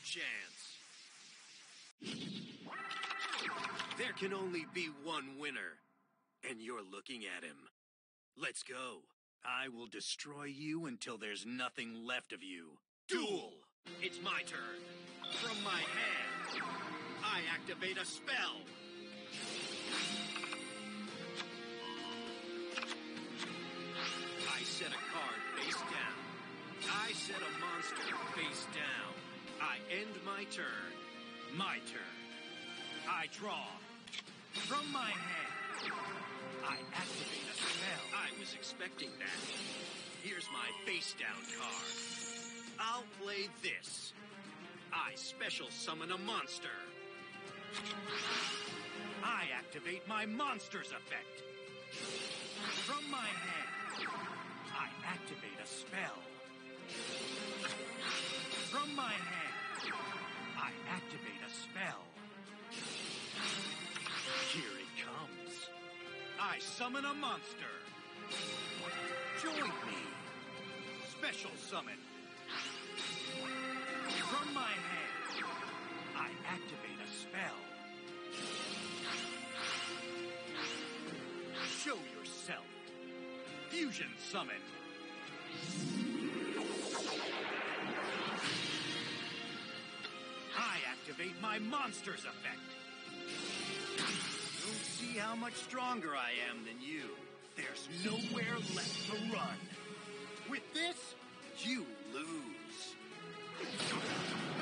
chance. There can only be one winner, and you're looking at him. Let's go. I will destroy you until there's nothing left of you. Duel! It's my turn. From my hand, I activate a spell. I set a card face down. I set a monster face down. I end my turn. My turn. I draw. From my hand, I activate a spell. I was expecting that. Here's my face down card. I'll play this. I special summon a monster. I activate my monster's effect. From my hand, I activate a spell. From my hand, I activate a spell. Here it comes. I summon a monster. Join me. Special summon. From my hand, I activate a spell. Show yourself. Fusion summon. I activate my monster's effect. Don't see how much stronger I am than you. There's nowhere left to run. With this, you lose.